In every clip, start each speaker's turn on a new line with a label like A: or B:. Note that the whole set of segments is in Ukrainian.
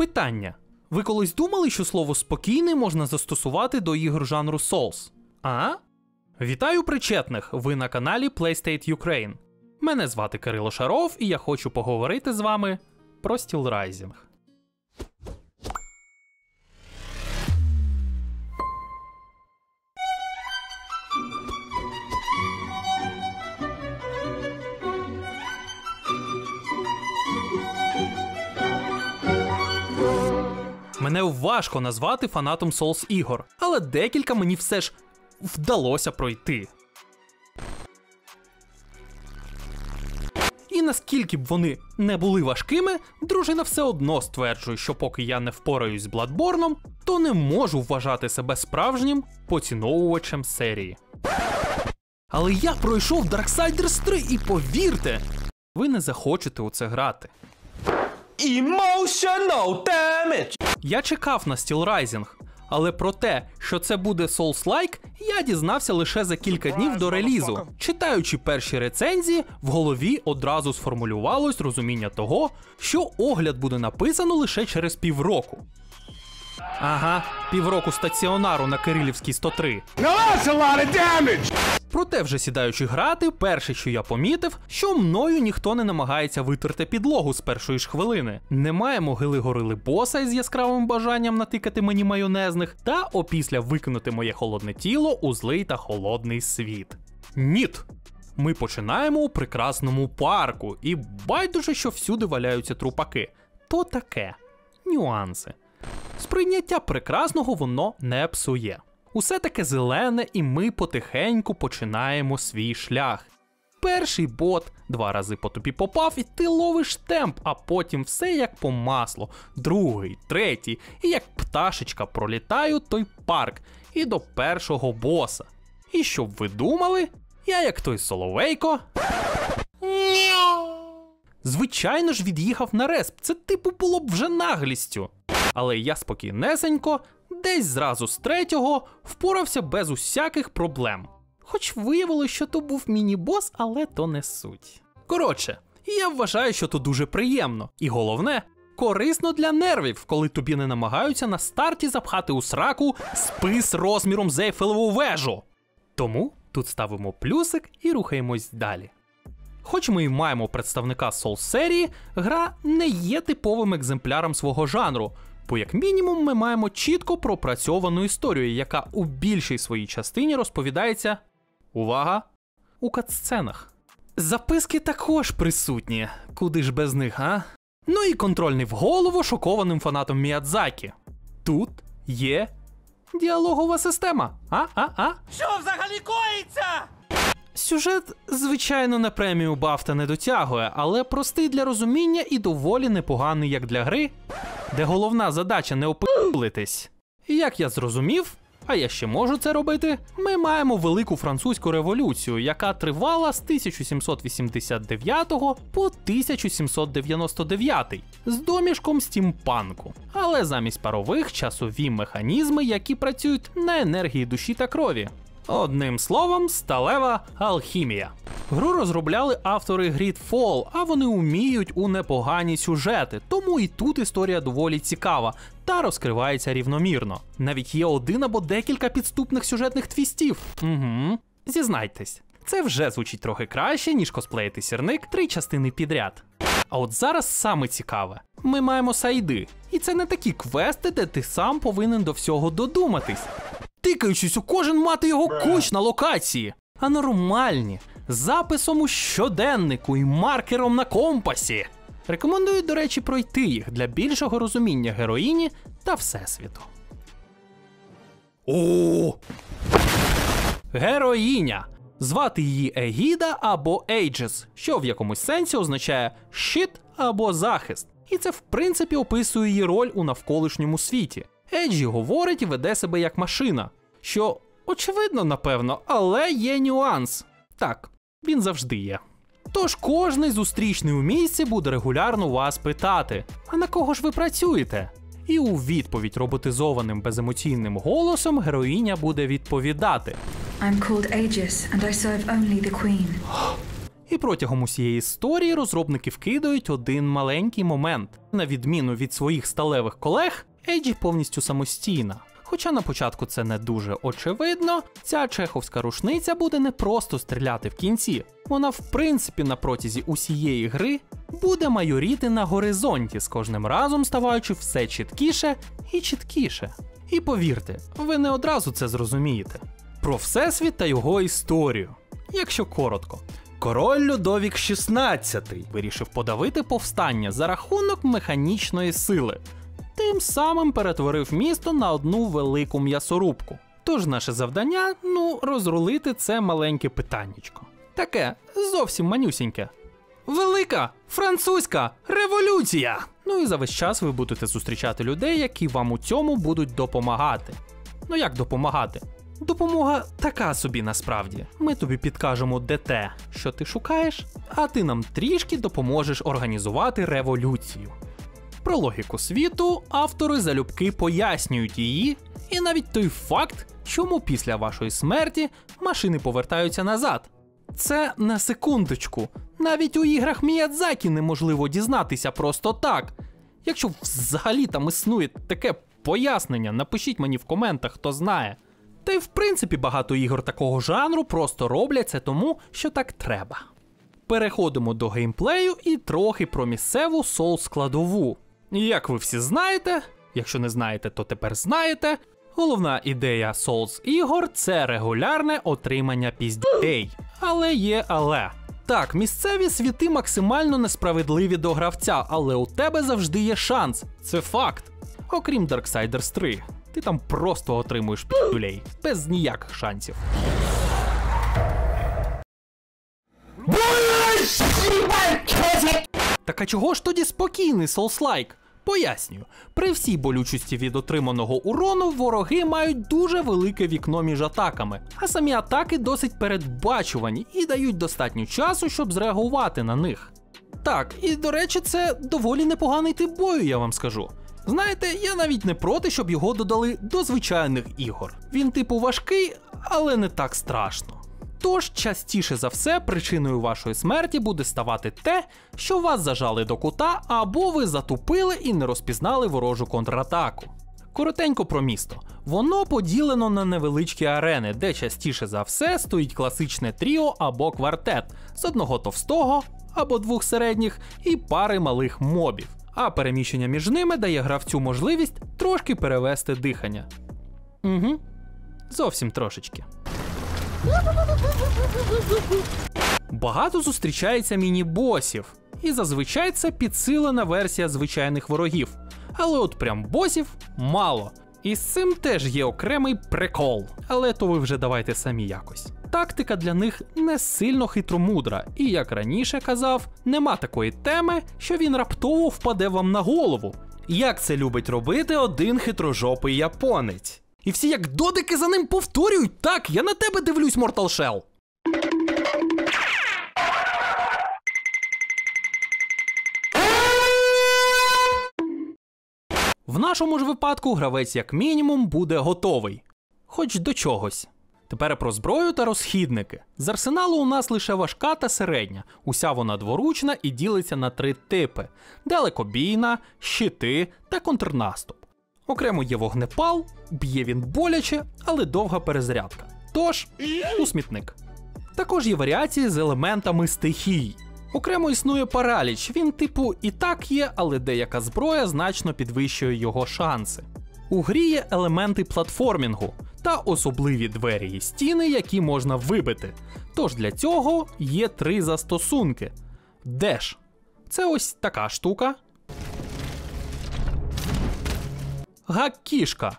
A: Питання. Ви колись думали, що слово «спокійний» можна застосувати до ігор жанру Souls? А? Вітаю причетних! Ви на каналі PlayState Ukraine. Мене звати Кирило Шаров, і я хочу поговорити з вами про Steel Rising. Мене важко назвати фанатом Souls ігор, але декілька мені все ж вдалося пройти. І наскільки б вони не були важкими, дружина все одно стверджує, що поки я не впораюсь з Bloodborne, то не можу вважати себе справжнім поціновувачем серії. Але я пройшов Darksiders 3 і повірте, ви не захочете у це грати.
B: Emotional damage!
A: Я чекав на Steel Rising, але про те, що це буде Souls-like, я дізнався лише за кілька днів до релізу. Читаючи перші рецензії, в голові одразу сформулювалось розуміння того, що огляд буде написано лише через півроку. Ага, півроку стаціонару на Кирилівській 103. Проте вже сідаючи грати, перше, що я помітив, що мною ніхто не намагається витерти підлогу з першої ж хвилини. Немає могили-горили боса із яскравим бажанням натикати мені майонезних та опісля викинути моє холодне тіло у злий та холодний світ. Ніт! Ми починаємо у прекрасному парку, і байдуже, що всюди валяються трупаки. То таке. Нюанси. Сприйняття прекрасного воно не псує. Усе таке зелене, і ми потихеньку починаємо свій шлях. Перший бот 2 рази по тобі попав, і ти ловиш темп, а потім все як по маслу. Другий, третій, і як пташечка пролітаю той парк, і до першого боса. І щоб ви думали, я як той Соловейко... Звичайно ж від'їхав на респ, це типу було б вже наглістю. Але я спокійнесенько, десь зразу з третього, впорався без усяких проблем. Хоч виявилося, що то був міні-бос, але то не суть. Коротше, я вважаю, що то дуже приємно. І головне, корисно для нервів, коли тобі не намагаються на старті запхати у сраку спис розміром з Ейфелеву вежу. Тому тут ставимо плюсик і рухаємось далі. Хоч ми і маємо представника Souls-серії, гра не є типовим екземпляром свого жанру, бо як мінімум ми маємо чітко пропрацьовану історію, яка у більшій своїй частині розповідається, увага, у катсценах. Записки також присутні, куди ж без них, а? Ну і контрольний в голову шокованим фанатом Міядзакі. Тут є діалогова система,
B: Що взагалі коїться?
A: Сюжет, звичайно, на премію BAFTA не дотягує, але простий для розуміння і доволі непоганий як для гри, де головна задача не опи***литись. І як я зрозумів, а я ще можу це робити, ми маємо Велику Французьку революцію, яка тривала з 1789 по 1799, з домішком стімпанку. Але замість парових часові механізми, які працюють на енергії душі та крові. Одним словом, сталева алхімія. Гру розробляли автори Gridfall, а вони вміють у непогані сюжети, тому і тут історія доволі цікава та розкривається рівномірно. Навіть є один або декілька підступних сюжетних твістів. Зізнайтесь, це вже звучить трохи краще, ніж косплеїти сірник 3 частини підряд. А от зараз саме цікаве. Ми маємо сайди, і це не такі квести, де ти сам повинен до всього додуматись, тикаючись у кожен мати його кущ на локації, а нормальні, з записом у щоденнику і маркером на компасі. Рекомендую, до речі, пройти їх для більшого розуміння героїні та всесвіту. Героїня. Звати її Егіда або Ейджес, що в якомусь сенсі означає щит або захист. І це в принципі описує її роль у навколишньому світі. Еджі говорить і веде себе як машина, що очевидно, напевно, але є нюанс. Так, він завжди є. Тож кожний зустрічний у місці буде регулярно вас питати, а на кого ж ви працюєте? І у відповідь роботизованим беземоційним голосом героїня буде відповідати.
C: I'm called Aegis, and I serve only the Queen.
A: І протягом усієї історії розробники вкидають один маленький момент. На відміну від своїх сталевих колег, Ейджі повністю самостійна. Хоча на початку це не дуже очевидно, ця чеховська рушниця буде не просто стріляти в кінці. Вона в принципі на протязі усієї гри буде майоріти на горизонті, з кожним разом ставаючи все чіткіше і чіткіше. І повірте, ви не одразу це зрозумієте. Про Всесвіт та його історію. Якщо коротко.
B: Король Людовік XVI
A: Вирішив подавити повстання за рахунок механічної сили. Тим самим перетворив місто на одну велику м'ясорубку. Тож наше завдання, розрулити це маленьке питаннячко. Таке, зовсім манюсіньке. Велика французька революція! І за весь час ви будете зустрічати людей, які вам у цьому будуть допомагати. Як допомагати? Допомога така собі насправді. Ми тобі підкажемо, де те, що ти шукаєш, а ти нам трішки допоможеш організувати революцію. Про логіку світу автори залюбки пояснюють її, і навіть той факт, чому після вашої смерті машини повертаються назад. Це на секундочку. Навіть у іграх Міядзакі неможливо дізнатися просто так. Якщо взагалі там існує таке пояснення, напишіть мені в коментах, хто знає. Та й в принципі багато ігор такого жанру просто роблять це тому, що так треба. Переходимо до геймплею і трохи про місцеву Souls-складову. Як ви всі знаєте, якщо не знаєте, то тепер знаєте, головна ідея Souls-ігор – це регулярне отримання піздей. Але є але. Так, місцеві світи максимально несправедливі до гравця, але у тебе завжди є шанс. Це факт. Окрім Darksiders 3. Ти там просто отримуєш піздулей. Без ніяких шансів. Так а чого ж тоді спокійний Souls-like? Пояснюю. При всій болючості від отриманого урону вороги мають дуже велике вікно між атаками, а самі атаки досить передбачувані і дають достатньо часу, щоб зреагувати на них. Так, і до речі, це доволі непоганий тип бою, я вам скажу. Знаєте, я навіть не проти, щоб його додали до звичайних ігор. Він типу важкий, але не так страшно. Тож, частіше за все, причиною вашої смерті буде ставати те, що вас зажали до кута, або ви затупили і не розпізнали ворожу контратаку. Коротенько про місто. Воно поділено на невеличкі арени, де частіше за все стоїть класичне тріо або квартет з одного товстого або двох середніх і пари малих мобів. А переміщення між ними дає гравцю можливість трошки перевести дихання. Зовсім трошечки. Багато зустрічається міні-босів, і зазвичай це підсилена версія звичайних ворогів. Але от прям босів мало. І з цим теж є окремий прикол, але то ви вже давайте самі якось. Тактика для них не сильно хитромудра, і як раніше казав, нема такої теми, що він раптово впаде вам на голову.
B: Як це любить робити один хитрожопий японець.
A: І всі як додики за ним повторюють: так, я на тебе дивлюсь, Mortal Shell. В нашому ж випадку гравець як мінімум буде готовий. Хоч до чогось. Тепер про зброю та розхідники. З арсеналу у нас лише важка та середня. Уся вона дворучна і ділиться на 3 типи: далекобійна, щити та контрнаступ. Окремо є вогнепал, б'є він боляче, але довга перезарядка. Тож, у смітник. Також є варіації з елементами стихій. Окремо існує параліч, він типу і так є, але деяка зброя значно підвищує його шанси. У грі є елементи платформінгу та особливі двері і стіни, які можна вибити. Тож для цього є 3 застосунки. Деш – це ось така штука. Гак-кішка.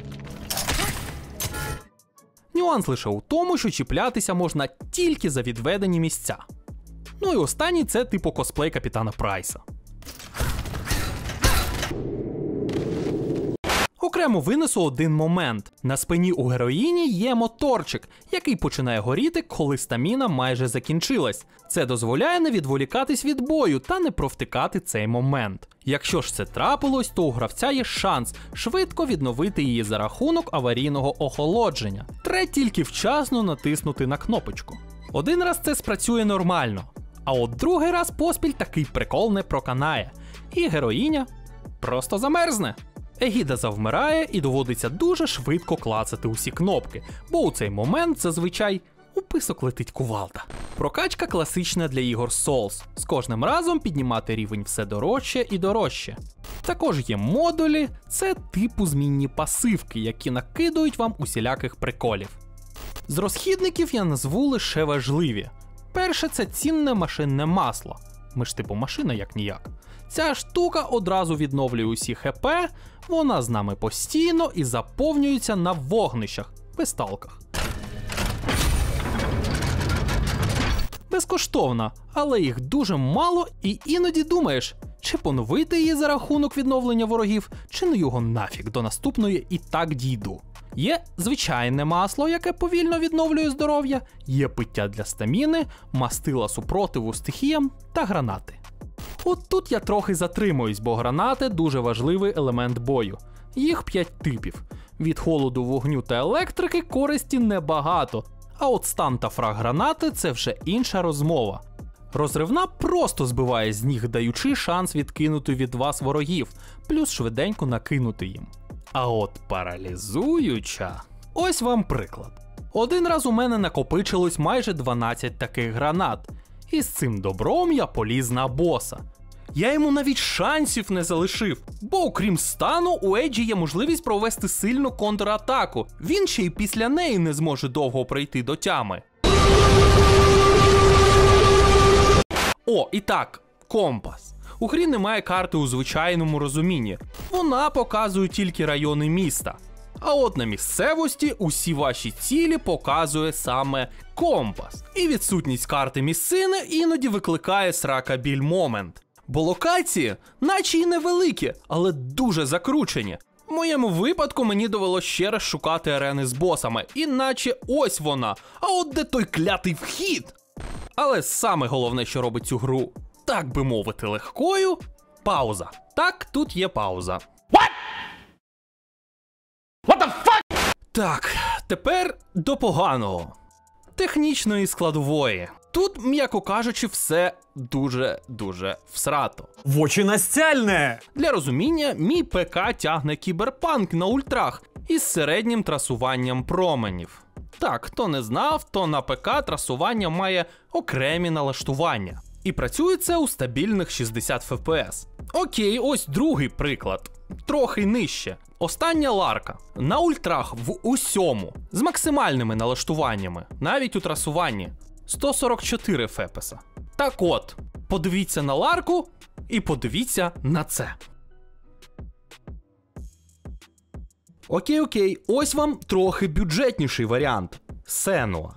A: Нюанс лише у тому, що чіплятися можна тільки за відведені місця. Ну і останній – це типу косплей Капітана Прайса. Окремо винесу один момент. На спині у героїні є моторчик, який починає горіти, коли стаміна майже закінчилась. Це дозволяє не відволікатись від бою та не провтикати цей момент. Якщо ж це трапилось, то у гравця є шанс швидко відновити її за рахунок аварійного охолодження. Треба тільки вчасно натиснути на кнопочку. Один раз це спрацює нормально, А от другий раз поспіль такий прикол не проканає. І героїня просто замерзне. Егіда завмирає і доводиться дуже швидко клацати усі кнопки, бо у цей момент зазвичай у писок летить кувалда. Прокачка класична для ігор Souls. З кожним разом піднімати рівень все дорожче і дорожче. Також є модулі, це типу змінні пасивки, які накидують вам усіляких приколів. З розхідників я назву лише важливі. Перше, це цінне машинне масло. Ми ж типу машина як-ніяк. Ця штука одразу відновлює усі ХП, вона з нами постійно і заповнюється на вогнищах, весталках. Безкоштовна, але їх дуже мало і іноді думаєш, чи поновити її за рахунок відновлення ворогів, чи ну його нафіг, до наступної і так дійду. Є звичайне масло, яке повільно відновлює здоров'я, є пиття для стаміни, мастила супротиву стихіям та гранати. От тут я трохи затримуюсь, бо гранати дуже важливий елемент бою. Їх 5 типів. Від холоду, вогню та електрики користі небагато, а от стан та фраг гранати – це вже інша розмова. Розривна просто збиває з ніг, даючи шанс відкинути від вас ворогів, плюс швиденько накинути їм. А от паралізуюча... Ось вам приклад. Один раз у мене накопичилось майже 12 таких гранат. І з цим добром я поліз на боса. Я йому навіть шансів не залишив, бо окрім стану у Еджі є можливість провести сильну контратаку. Він ще й після неї не зможе довго прийти до тями. О, і так, компас. У грі немає карти у звичайному розумінні. Вона показує тільки райони міста. А от на місцевості усі ваші цілі показує саме компас. І відсутність карти місцини іноді викликає срака-біль момент. Бо локації, наче й невеликі, але дуже закручені. В моєму випадку мені довелось ще раз шукати арени з босами, іначе ось вона, а от де той клятий вхід. Але саме головне, що робить цю гру, так би мовити, легкою – пауза. Так, тут є пауза. What the fuck? Так, тепер до поганого. Технічної складової. Тут, м'яко кажучи, все дуже всрато.
C: В очі настяльне!
A: Для розуміння, мій ПК тягне кіберпанк на ультрах із середнім трасуванням променів. Так, хто не знав, то на ПК трасування має окремі налаштування. І працює це у стабільних 60 FPS. Окей, ось другий приклад. Трохи нижче. Остання ларка. На ультрах в усьому. З максимальними налаштуваннями. Навіть у трасуванні. 144 фепеса. Так от, подивіться на ларку і подивіться на це. Окей, ось вам трохи бюджетніший варіант. Сенуа.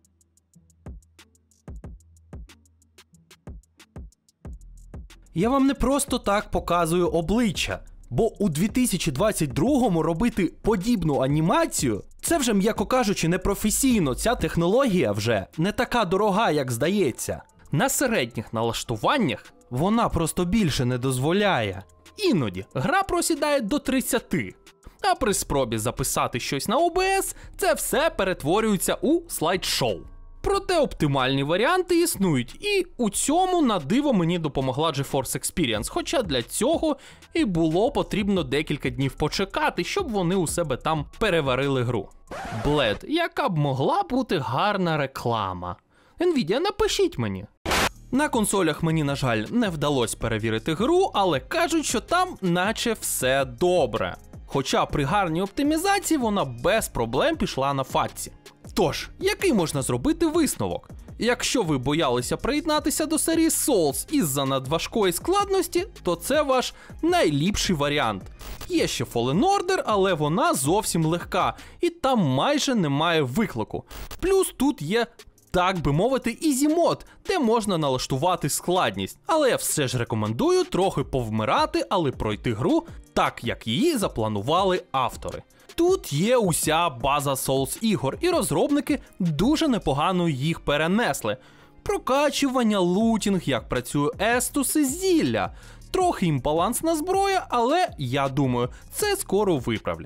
A: Я вам не просто так показую обличчя, бо у 2022-му робити подібну анімацію – це вже, м'яко кажучи, непрофесійно, ця технологія вже не така дорога, як здається. На середніх налаштуваннях вона просто більше не дозволяє. Іноді гра просідає до 30. А при спробі записати щось на OBS, це все перетворюється у слайд-шоу. Проте оптимальні варіанти існують, і у цьому на диво мені допомогла GeForce Experience, хоча для цього і було потрібно декілька днів почекати, щоб вони у себе там переварили гру. Блед, яка б могла бути гарна реклама. Nvidia, напишіть мені. На консолях мені, на жаль, не вдалося перевірити гру, але кажуть, що там наче все добре. Хоча при гарній оптимізації вона без проблем пішла на фатці. Тож, який можна зробити висновок? Якщо ви боялися приєднатися до серії Souls із-за надважкої складності, то це ваш найліпший варіант. Є ще Fallen Order, але вона зовсім легка, і там майже немає виклику. Плюс тут є, так би мовити, Easy Mode, де можна налаштувати складність. Але я все ж рекомендую трохи повмирати, але пройти гру так, як її запланували автори. Тут є уся база Souls ігор, і розробники дуже непогано їх перенесли. Прокачування, лутінг, як працює естуси, зілля. Трохи імбалансна зброя, але, я думаю, це скоро виправлять.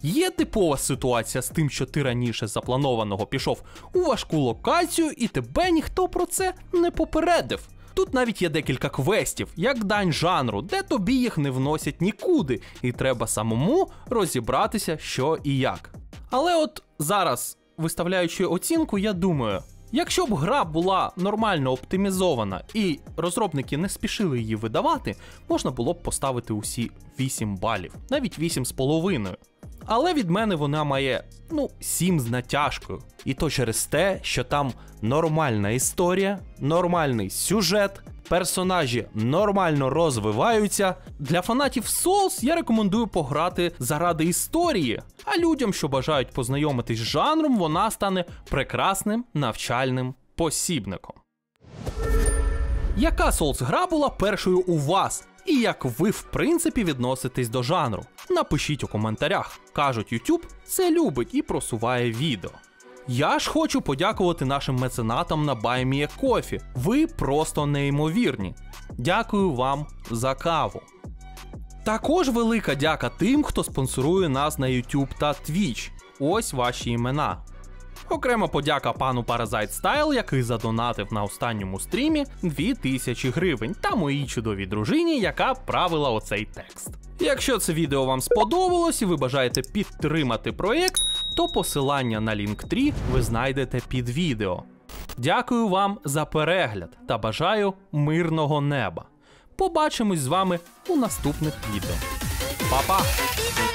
A: Є типова ситуація з тим, що ти раніше запланованого пішов у важку локацію і тебе ніхто про це не попередив. Тут навіть є декілька квестів, як дань жанру, де тобі їх не вносять нікуди, і треба самому розібратися, що і як. Але от зараз, виставляючи оцінку, я думаю, якщо б гра була нормально оптимізована і розробники не спішили її видавати, можна було б поставити усі 8 балів, навіть 8,5. Але від мене вона має, 7 з натяжкою.
B: І то через те, що там нормальна історія, нормальний сюжет, персонажі нормально розвиваються.
A: Для фанатів Souls я рекомендую пограти заради історії, а людям, що бажають познайомитись з жанром, вона стане прекрасним навчальним посібником. Яка Souls-гра була першою у вас? І як ви, в принципі, відноситесь до жанру? Напишіть у коментарях. Кажуть, YouTube це любить і просуває відео. Я ж хочу подякувати нашим меценатам на BuyMeACoffee. Ви просто неймовірні. Дякую вам за каву. Також велика дяка тим, хто спонсорує нас на YouTube та Twitch. Ось ваші імена. Окрема подяка пану Parasite Style, який задонатив на останньому стрімі 2000 гривень, та моїй чудовій дружині, яка правила оцей текст. Якщо це відео вам сподобалось і ви бажаєте підтримати проєкт, то посилання на Linktree ви знайдете під відео. Дякую вам за перегляд та бажаю мирного неба. Побачимось з вами у наступних відео. Па-па!